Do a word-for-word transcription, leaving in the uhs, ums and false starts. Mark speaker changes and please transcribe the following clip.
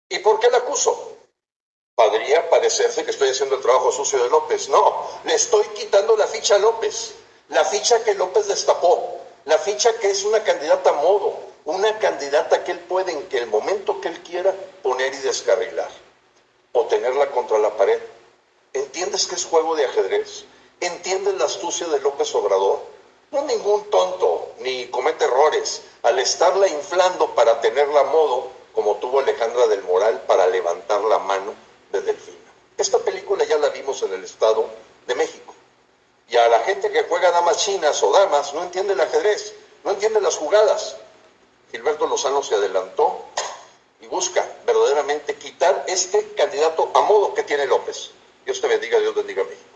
Speaker 1: ¿Y por qué la acuso? Podría parecerse que estoy haciendo el trabajo sucio de López. No, le estoy quitando la ficha a López. La ficha que López destapó. La ficha que es una candidata a modo. Una candidata que él puede, en que el momento que él quiera, poner y descarrilar. O tenerla contra la pared. ¿Entiendes que es juego de ajedrez? ¿Entiendes la astucia de López Obrador? No ningún tonto, ni comete errores, al estarla inflando para tenerla a modo, como tuvo Alejandra del Moral para levantar la mano de Delfina. Esta película ya la vimos en el Estado de México. Y a la gente que juega damas chinas o damas no entiende el ajedrez, no entiende las jugadas. Gilberto Lozano se adelantó y busca verdaderamente quitar este candidato a modo que tiene López. Dios te bendiga, Dios bendiga a mí.